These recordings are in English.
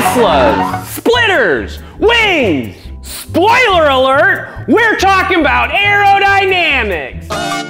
Teslas, splitters, wings. Spoiler alert, we're talking about aerodynamics.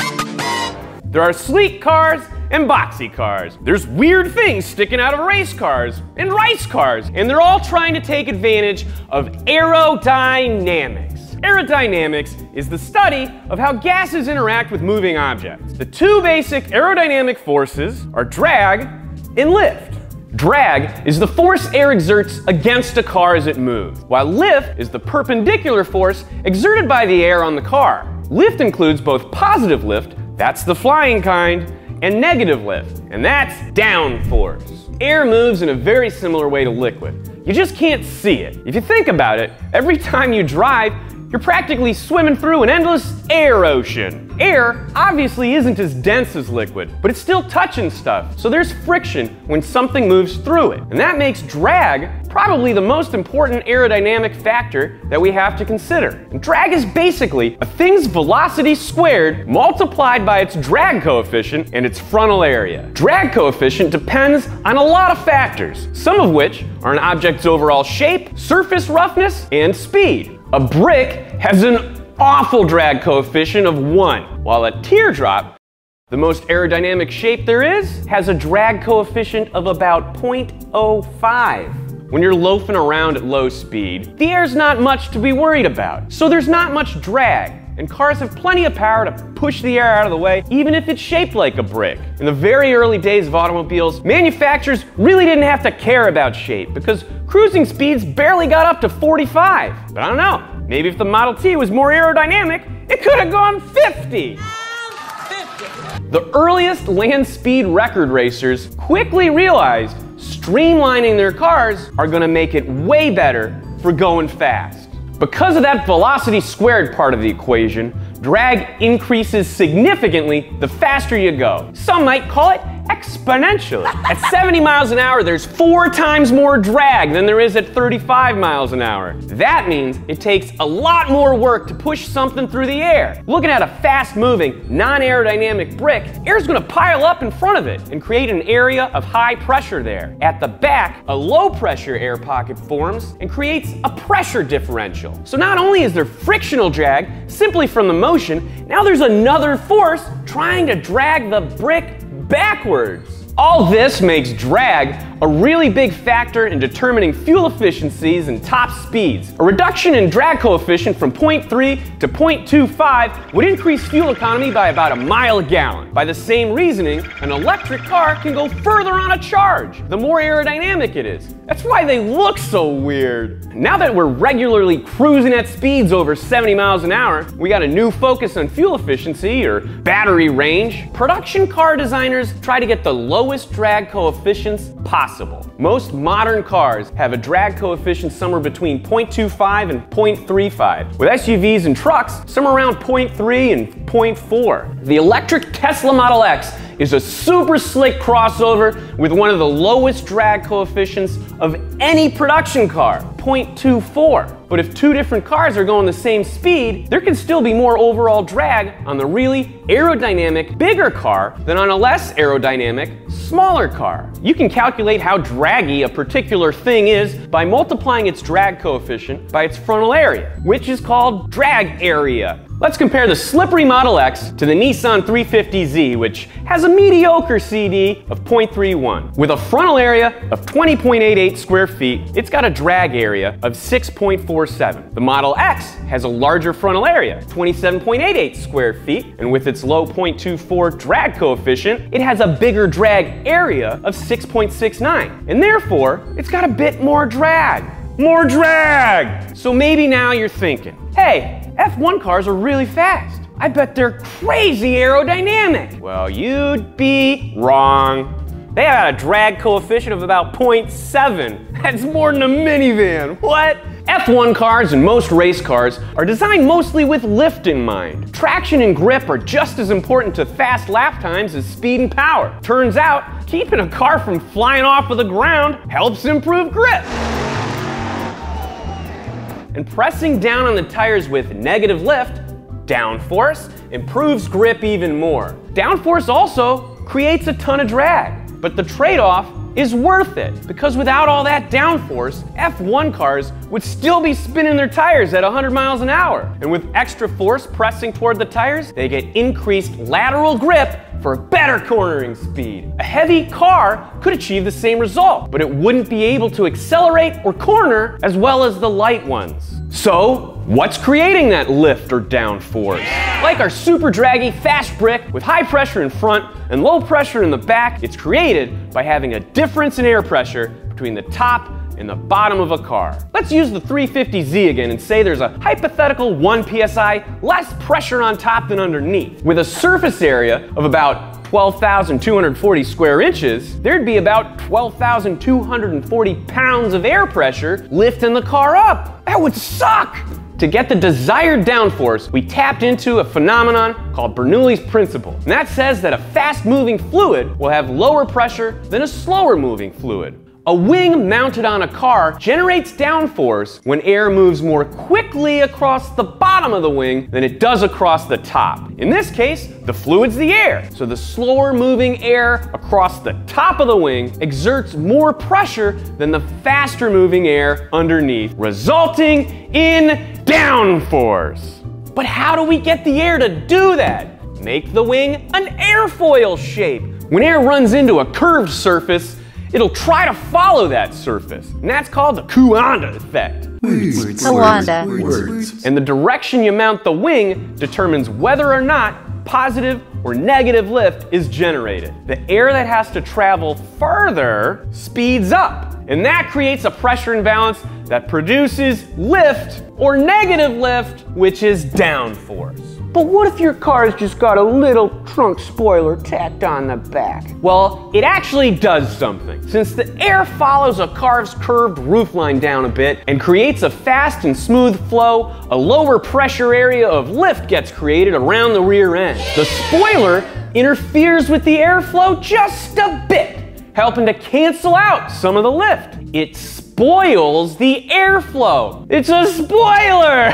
There are sleek cars and boxy cars. There's weird things sticking out of race cars and rice cars, and they're all trying to take advantage of aerodynamics. Aerodynamics is the study of how gases interact with moving objects. The two basic aerodynamic forces are drag and lift. Drag is the force air exerts against a car as it moves, while lift is the perpendicular force exerted by the air on the car. Lift includes both positive lift, that's the flying kind, and negative lift, and that's downforce. Air moves in a very similar way to liquid. You just can't see it. If you think about it, every time you drive, you're practically swimming through an endless air ocean. Air obviously isn't as dense as liquid, but it's still touching stuff, so there's friction when something moves through it. And that makes drag probably the most important aerodynamic factor that we have to consider. And drag is basically a thing's velocity squared multiplied by its drag coefficient and its frontal area. Drag coefficient depends on a lot of factors, some of which are an object's overall shape, surface roughness, and speed. A brick has an awful drag coefficient of 1, while a teardrop, the most aerodynamic shape there is, has a drag coefficient of about 0.05. When you're loafing around at low speed, the air's not much to be worried about, so there's not much drag, and cars have plenty of power to push the air out of the way, even if it's shaped like a brick. In the very early days of automobiles, manufacturers really didn't have to care about shape because cruising speeds barely got up to 45. But I don't know, maybe if the Model T was more aerodynamic, it could have gone 50. The earliest land speed record racers quickly realized streamlining their cars are going to make it way better for going fast. Because of that velocity squared part of the equation, drag increases significantly the faster you go. Some might call it exponentially. At 70 miles an hour, there's 4 times more drag than there is at 35 miles an hour. That means it takes a lot more work to push something through the air. Looking at a fast-moving, non-aerodynamic brick, air's gonna pile up in front of it and create an area of high pressure there. At the back, a low-pressure air pocket forms and creates a pressure differential. So not only is there frictional drag simply from the motion, now there's another force trying to drag the brick backwards. All this makes drag a really big factor in determining fuel efficiencies and top speeds. A reduction in drag coefficient from 0.3 to 0.25 would increase fuel economy by about a mile a gallon. By the same reasoning, an electric car can go further on a charge, the more aerodynamic it is. That's why they look so weird. Now that we're regularly cruising at speeds over 70 miles an hour, we got a new focus on fuel efficiency or battery range. Production car designers try to get the lowest drag coefficients possible. Most modern cars have a drag coefficient somewhere between 0.25 and 0.35. With SUVs and trucks, somewhere around 0.3 and 0.4. The electric Tesla Model X is a super slick crossover with one of the lowest drag coefficients of any production car, 0.24. But if two different cars are going the same speed, there can still be more overall drag on the really aerodynamic bigger car than on a less aerodynamic smaller car. You can calculate how draggy a particular thing is by multiplying its drag coefficient by its frontal area, which is called drag area. Let's compare the slippery Model X to the Nissan 350Z, which has a mediocre CD of 0.31. With a frontal area of 20.88 square feet, it's got a drag area of 6.47. The Model X has a larger frontal area, 27.88 square feet, and with its low 0.24 drag coefficient, it has a bigger drag area of 6.69. And therefore, it's got a bit more drag. More drag! So maybe now you're thinking, hey, F1 cars are really fast. I bet they're crazy aerodynamic. Well, you'd be wrong. They have a drag coefficient of about 0.7. That's more than a minivan. What? F1 cars and most race cars are designed mostly with lift in mind. Traction and grip are just as important to fast lap times as speed and power. Turns out, keeping a car from flying off of the ground helps improve grip. And pressing down on the tires with negative lift, downforce, improves grip even more. Downforce also creates a ton of drag, but the trade-off is worth it, because without all that downforce, F1 cars would still be spinning their tires at 100 miles an hour. And with extra force pressing toward the tires, they get increased lateral grip for better cornering speed. A heavy car could achieve the same result, but it wouldn't be able to accelerate or corner as well as the light ones. So, what's creating that lift or downforce? Like our super draggy fast brick with high pressure in front and low pressure in the back, it's created by having a difference in air pressure between the top and the bottom of a car. Let's use the 350Z again and say there's a hypothetical 1 psi less pressure on top than underneath. With a surface area of about 12,240 square inches, there'd be about 12,240 pounds of air pressure lifting the car up. That would suck! To get the desired downforce, we tapped into a phenomenon called Bernoulli's Principle. And that says that a fast-moving fluid will have lower pressure than a slower-moving fluid. A wing mounted on a car generates downforce when air moves more quickly across the bottom of the wing than it does across the top. In this case, the fluid's the air, so the slower moving air across the top of the wing exerts more pressure than the faster moving air underneath, resulting in downforce. But how do we get the air to do that? Make the wing an airfoil shape. When air runs into a curved surface, it'll try to follow that surface, and that's called the Coanda effect. Words. And the direction you mount the wing determines whether or not positive or negative lift is generated. The air that has to travel further speeds up, and that creates a pressure imbalance that produces lift or negative lift, which is downforce. But what if your car's just got a little trunk spoiler tacked on the back? Well, it actually does something. Since the air follows a car's curved roofline down a bit and creates a fast and smooth flow, a lower pressure area of lift gets created around the rear end. The spoiler interferes with the airflow just a bit, helping to cancel out some of the lift. It spoils the airflow. It's a spoiler!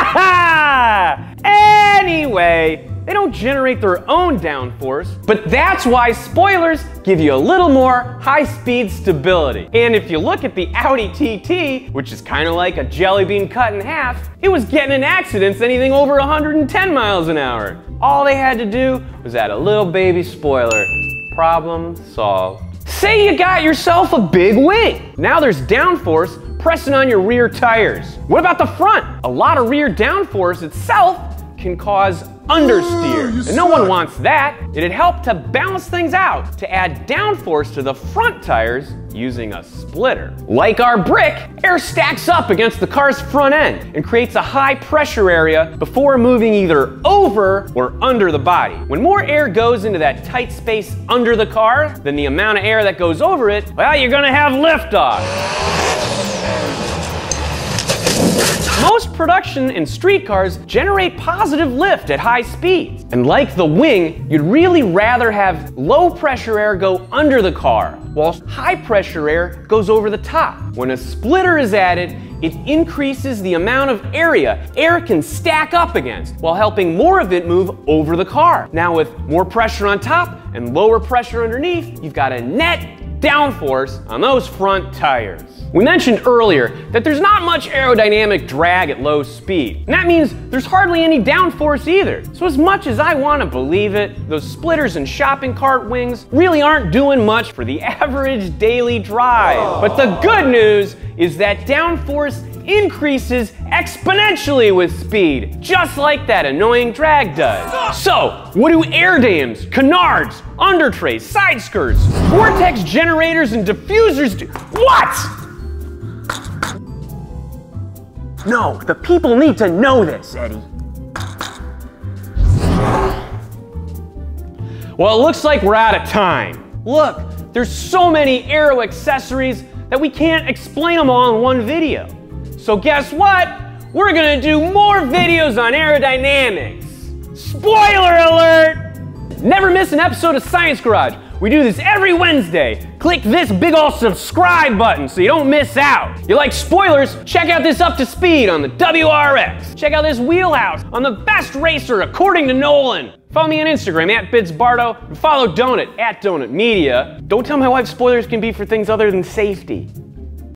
Anyway, they don't generate their own downforce, but that's why spoilers give you a little more high-speed stability. And if you look at the Audi TT, which is kind of like a jelly bean cut in half, it was getting in accidents anything over 110 miles an hour. All they had to do was add a little baby spoiler. Problem solved. Say you got yourself a big wing. Now there's downforce pressing on your rear tires. What about the front? A lot of rear downforce itself can cause understeer, and no one wants that. It'd help to balance things out to add downforce to the front tires using a splitter. Like our brick, air stacks up against the car's front end and creates a high pressure area before moving either over or under the body. When more air goes into that tight space under the car than the amount of air that goes over it, well, you're gonna have liftoff. Most production and street cars generate positive lift at high speeds. And like the wing, you'd really rather have low pressure air go under the car, while high pressure air goes over the top. When a splitter is added, it increases the amount of area air can stack up against, while helping more of it move over the car. Now with more pressure on top and lower pressure underneath, you've got a net downforce on those front tires. We mentioned earlier that there's not much aerodynamic drag at low speed, and that means there's hardly any downforce either. So as much as I want to believe it, those splitters and shopping cart wings really aren't doing much for the average daily drive. But the good news is that downforce increases exponentially with speed, just like that annoying drag does. So, what do air dams, canards, undertrays, side skirts, vortex generators, and diffusers do? What? No, the people need to know this, Eddie. Well, it looks like we're out of time. Look, there's so many Aero accessories that we can't explain them all in one video. So guess what? We're gonna do more videos on aerodynamics. Spoiler alert! Never miss an episode of Science Garage. We do this every Wednesday. Click this big ol' subscribe button so you don't miss out. You like spoilers? Check out this Up to Speed on the WRX. Check out this Wheelhouse on the best racer according to Nolan. Follow me on Instagram @BidsBardo and follow Donut @DonutMedia. Don't tell my wife spoilers can be for things other than safety.